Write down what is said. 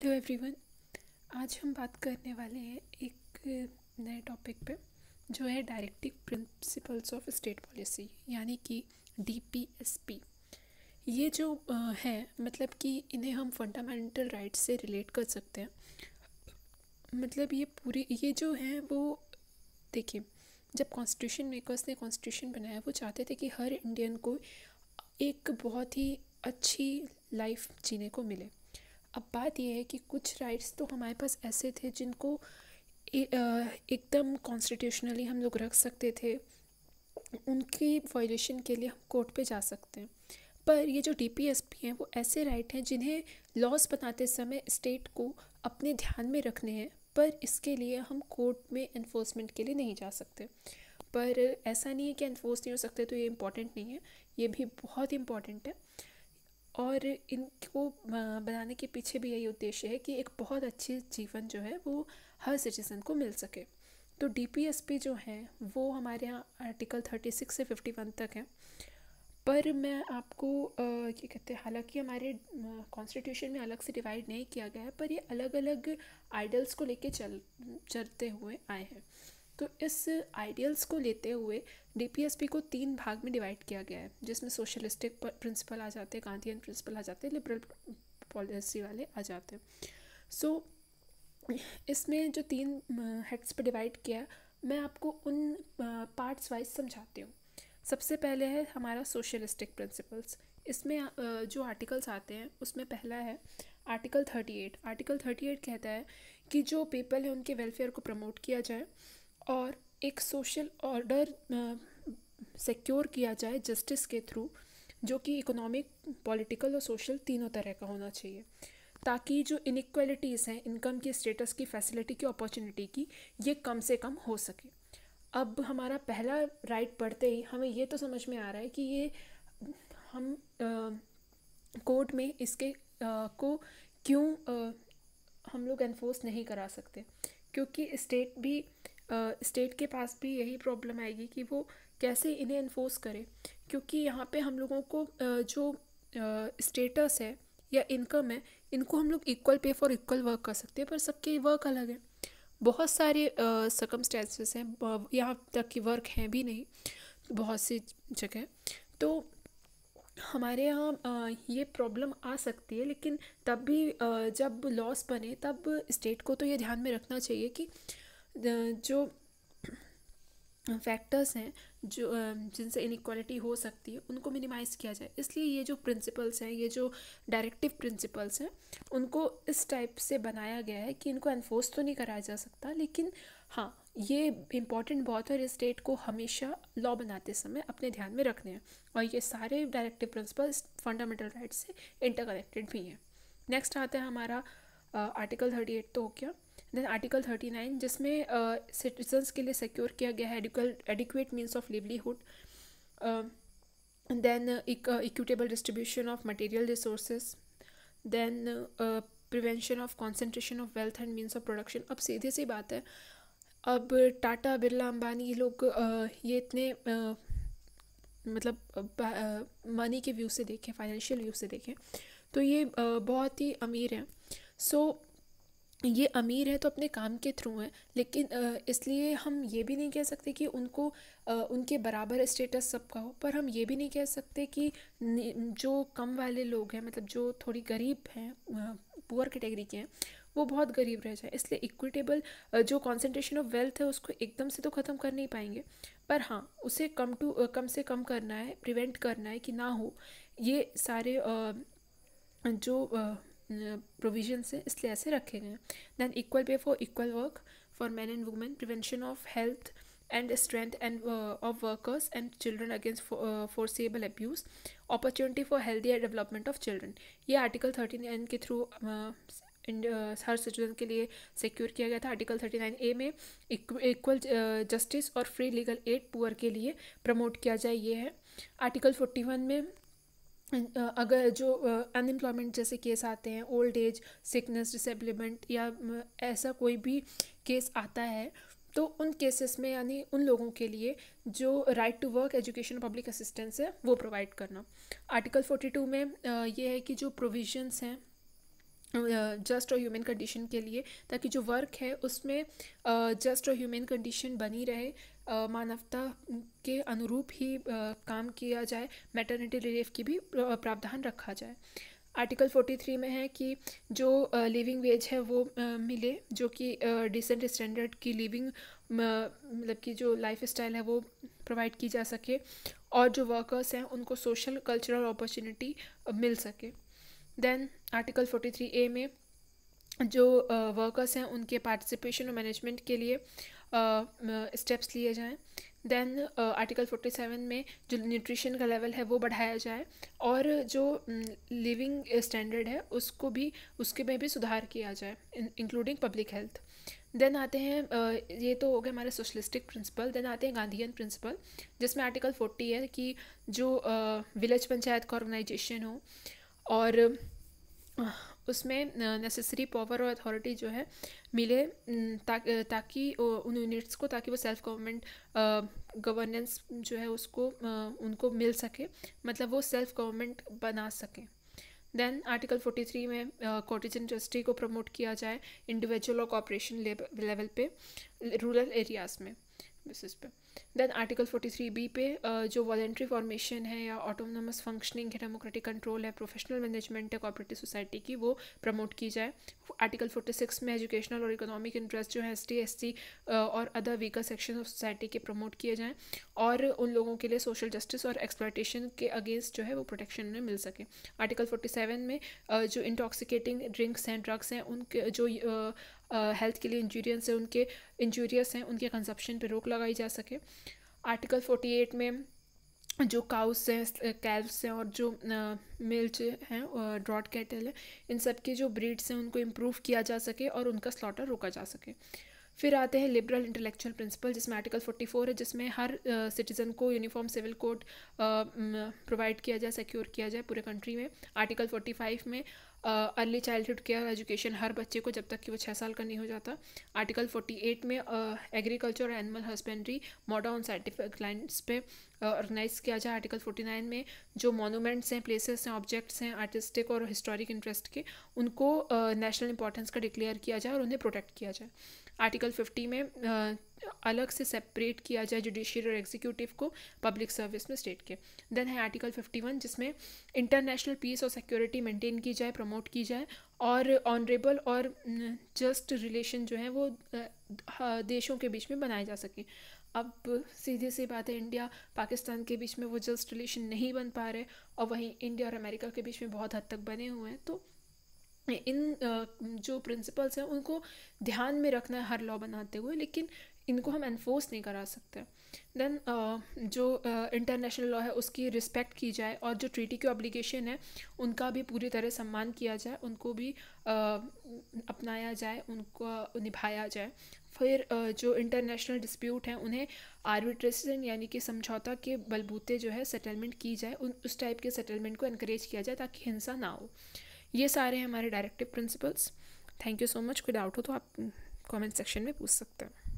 Hello everyone. आज हम बात करने वाले हैं एक नए टॉपिक पे जो है directive principles of state policy यानी कि डीपीएसपी। ये जो है मतलब कि इन्हें हम फंडामेंटल राइट्स से रिलेट कर सकते हैं। मतलब ये जो है वो देखिए, जब कॉन्स्टिट्यूशन मेकर्स ने कॉन्स्टिट्यूशन बनाया वो चाहते थे कि हर इंडियन को एक बहुत ही अच्छी लाइफ जीने को मिले। अब बात यह है कि कुछ राइट्स तो हमारे पास ऐसे थे जिनको एकदम कॉन्स्टिट्यूशनली हम लोग रख सकते थे, उनकी वायलेशन के लिए हम कोर्ट पे जा सकते हैं। पर ये जो डीपीएसपी हैं वो ऐसे राइट हैं जिन्हें लॉज बनाते समय स्टेट को अपने ध्यान में रखने हैं, पर इसके लिए हम कोर्ट में इन्फोर्समेंट के लिए नहीं जा सकते। पर ऐसा नहीं है कि इन्फोर्स नहीं हो सकते तो ये इम्पॉर्टेंट नहीं है, ये भी बहुत इम्पॉर्टेंट है। और इनको बनाने के पीछे भी यही उद्देश्य है कि एक बहुत अच्छी जीवन जो है वो हर सिटीज़न को मिल सके। तो डीपीएसपी जो है वो हमारे यहाँ आर्टिकल 36 से 51 तक है। पर मैं आपको क्या कहते हैं, हालांकि हमारे कॉन्स्टिट्यूशन में अलग से डिवाइड नहीं किया गया है, पर ये अलग अलग आइडल्स को लेके चलते हुए आए हैं। तो इस आइडियल्स को लेते हुए डीपीएसपी को 3 भाग में डिवाइड किया गया है, जिसमें सोशलिस्टिक प्रिंसिपल आ जाते हैं, गांधीयन प्रिंसिपल आ जाते हैं, लिबरल पॉलिसी वाले आ जाते हैं। सो इसमें जो 3 हेड्स पर डिवाइड किया, मैं आपको उन पार्ट्स वाइज समझाती हूँ। सबसे पहले है हमारा सोशलिस्टिक प्रिंसिपल्स। इसमें जो आर्टिकल्स आते हैं उसमें पहला है आर्टिकल 38। आर्टिकल 38 कहता है कि जो पीपल है उनके वेलफेयर को प्रमोट किया जाए और एक सोशल ऑर्डर सिक्योर किया जाए जस्टिस के थ्रू, जो कि इकोनॉमिक, पॉलिटिकल और सोशल तीनों तरह का होना चाहिए, ताकि जो इनइक्वालिटीज़ हैं इनकम की, स्टेटस की, फैसिलिटी की, अपॉर्चुनिटी की, ये कम से कम हो सके। अब हमारा पहला राइट पढ़ते ही हमें ये तो समझ में आ रहा है कि ये हम कोर्ट में इसके को क्यों हम लोग एनफोर्स नहीं करा सकते, क्योंकि स्टेट के पास भी यही प्रॉब्लम आएगी कि वो कैसे इन्हें इन्फोर्स करे। क्योंकि यहाँ पे हम लोगों को जो स्टेटस है या इनकम है, इनको हम लोग equal pay for equal work कर सकते हैं, पर सबके वर्क अलग है। बहुत सारे सर्कमस्टेंसेस हैं, यहाँ तक कि वर्क हैं भी नहीं बहुत सी जगह। तो हमारे यहाँ ये प्रॉब्लम आ सकती है, लेकिन तब भी जब लॉस बने तब स्टेट को तो ये ध्यान में रखना चाहिए कि जो फैक्टर्स हैं जो जिनसे इनइक्वालिटी हो सकती है उनको मिनिमाइज़ किया जाए। इसलिए ये जो प्रिंसिपल्स हैं, ये जो डायरेक्टिव प्रिंसिपल्स हैं, उनको इस टाइप से बनाया गया है कि इनको एनफोर्स तो नहीं कराया जा सकता, लेकिन हाँ ये इम्पॉर्टेंट बहुत है और स्टेट को हमेशा लॉ बनाते समय अपने ध्यान में रखने हैं। और ये सारे डायरेक्टिव प्रिंसिपल्स फंडामेंटल राइट्स से इंटरकनेक्टेड भी हैं। नेक्स्ट आता है हमारा आर्टिकल 38 तो हो गया। देन आर्टिकल 39 जिसमें सिटीजन्स के लिए सिक्योर किया गया है adequate means of livelihood, then equitable distribution of material resources, then prevention of concentration of wealth and means of production. अब सीधे सी बात है, अब टाटा, बिरला, अंबानी ये लोग ये इतने मतलब मनी के व्यू से देखें, फाइनेंशियल व्यू से देखें तो ये बहुत ही अमीर हैं। सो ये अमीर है तो अपने काम के थ्रू हैं, लेकिन इसलिए हम ये भी नहीं कह सकते कि उनको उनके बराबर स्टेटस सबका हो। पर हम ये भी नहीं कह सकते कि जो कम वाले लोग हैं, मतलब जो थोड़ी गरीब हैं, पुअर कैटेगरी के हैं, वो बहुत गरीब रह जाए। इसलिए इक्विटेबल जो कॉन्सेंट्रेशन ऑफ वेल्थ है उसको एकदम से तो ख़त्म कर नहीं पाएंगे, पर हाँ उसे कम से कम करना है, प्रिवेंट करना है कि ना हो। ये सारे जो प्रोविजंस हैं इसलिए ऐसे रखे गए हैं। Then equal pay for equal work for man and women, prevention of health and strength and of workers and children against forcible abuse, opportunity for healthy development of children. ये आर्टिकल 39 के through हर citizen के लिए secure किया गया था। Article 39A में equal justice और free legal aid poor के लिए प्रमोट किया जाए, ये है। आर्टिकल 41 में अगर जो अनएम्प्लॉयमेंट जैसे केस आते हैं, ओल्ड एज, सिकनेस, डिसेबलमेंट या ऐसा कोई भी केस आता है, तो उन केसेस में यानी उन लोगों के लिए जो right to work, education, public assistance है वो प्रोवाइड करना। आर्टिकल 42 में ये है कि जो प्रोविजंस हैं जस्ट और ह्यूमन कंडीशन के लिए, ताकि जो वर्क है उसमें जस्ट और ह्यूमन कंडीशन बनी रहे, मानवता के अनुरूप ही काम किया जाए, मैटरनिटी रिलीफ की भी प्रावधान रखा जाए। आर्टिकल 43 में है कि जो लिविंग वेज है वो मिले, जो कि डिसेंट स्टैंडर्ड की लिविंग मतलब कि जो लाइफ स्टाइल है वो प्रोवाइड की जा सके, और जो वर्कर्स हैं उनको सोशल कल्चरल अपॉर्चुनिटी मिल सके। देन आर्टिकल 43A में जो वर्कर्स हैं उनके पार्टिसिपेशन और मैनेजमेंट के लिए स्टेप्स लिए जाएं। देन आर्टिकल 47 में जो न्यूट्रिशन का लेवल है वो बढ़ाया जाए, और जो लिविंग स्टैंडर्ड है उसको भी, उसके में भी सुधार किया जाए, इंक्लूडिंग पब्लिक हेल्थ। देन आते हैं ये तो हो गए हमारे सोशलिस्टिक प्रिंसिपल। देन आते हैं गांधीयन प्रिंसिपल, जिसमें आर्टिकल 40 है कि जो विलेज पंचायत का ऑर्गेनाइजेशन हो, और उसमें नेसेसरी पावर और अथॉरिटी जो है मिले, ताकि उन यूनिट्स को, ताकि वो सेल्फ गवर्नमेंट गवर्नेंस जो है उसको उनको मिल सके, मतलब वो सेल्फ गवर्नमेंट बना सकें। देन आर्टिकल 43 में कॉटेज इंडस्ट्री को प्रमोट किया जाए इंडिविजुअल और कॉर्पोरेशन लेवल पे, रूरल एरियाज़ में बेसिस पे। देन आर्टिकल 43B पे जो वॉलेंट्री फॉर्मेशन है या ऑटोनोमस फंक्शनिंग है, डेमोक्रेटिक कंट्रोल है, प्रोफेशनल मैनेजमेंट है कोऑपरेटिव सोसाइटी की, वो प्रमोट की जाए। आर्टिकल 46 में एजुकेशनल और इकोनॉमिक इंटरेस्ट जो है ST SC और other weaker section of society के प्रमोट किए जाएँ, और उन लोगों के लिए सोशल जस्टिस और एक्सप्लॉयटेशन के अगेंस्ट जो है वो प्रोटेक्शन उन्हें मिल सके। आर्टिकल 47 में जो इंटॉक्सिकेटिंग ड्रिंक्स हैं, ड्रग्स हैं, उनके जो हेल्थ के लिए इंजूरियस हैं उनके कंजप्शन पे रोक लगाई जा सके। आर्टिकल 48 में जो काउस हैं, कैल्व्स हैं, और जो मिल्च हैं, ड्रॉट कैटल है, इन सब की जो ब्रीड्स हैं उनको इम्प्रूव किया जा सके और उनका स्लॉटर रोका जा सके। फिर आते हैं लिबरल इंटेलेक्चुअल प्रिंसिपल, जिसमें आर्टिकल 44 है, जिसमें हर सिटीज़न को यूनिफॉर्म सिविल कोड प्रोवाइड किया जाए, सिक्योर किया जाए पूरे कंट्री में। आर्टिकल 45 में अर्ली चाइल्डहुड केयर एजुकेशन हर बच्चे को, जब तक कि वो 6 साल का नहीं हो जाता। आर्टिकल 48 में एग्रीकल्चर और animal husbandry modern scientific lines पे ऑर्गेनाइज किया जाए। आर्टिकल 49 में जो मॉन्यूमेंट्स हैं, प्लेसेस हैं, ऑब्जेक्ट्स हैं आर्टिस्टिक और हिस्टोरिक इंटरेस्ट के, उनको नेशनल इंपॉर्टेंस का डिक्लेयर किया जाए और उन्हें प्रोटेक्ट किया जाए। आर्टिकल 50 में अलग से सेपरेट किया जाए जुडिशियरी और एग्जीक्यूटिव को पब्लिक सर्विस में स्टेट के। देन है आर्टिकल 51, जिसमें इंटरनेशनल पीस और सिक्योरिटी मेंटेन की जाए, प्रमोट की जाए, और ऑनरेबल और जस्ट रिलेशन जो है वो देशों के बीच में बनाए जा सके। अब सीधी सी बात है, इंडिया पाकिस्तान के बीच में वो जस्ट रिलेशन नहीं बन पा रहे, और वहीं इंडिया और अमेरिका के बीच में बहुत हद तक बने हुए हैं। तो इन जो प्रिंसिपल्स हैं उनको ध्यान में रखना है हर लॉ बनाते हुए, लेकिन इनको हम एनफोर्स नहीं करा सकते। देन जो इंटरनेशनल लॉ है उसकी रिस्पेक्ट की जाए, और जो ट्रीटी की ऑब्लिगेशन है उनका भी पूरी तरह सम्मान किया जाए, उनको भी अपनाया जाए, उनको निभाया जाए। फिर जो इंटरनेशनल डिस्प्यूट हैं उन्हें आर्बिट्रेशन यानी कि समझौता के बलबूते जो है सेटलमेंट की जाए, उस टाइप के सेटलमेंट को इनकरेज किया जाए ताकि हिंसा ना हो। ये सारे हैं हमारे directive principles. Thank you so much. कोई डाउट हो तो आप कमेंट सेक्शन में पूछ सकते हैं।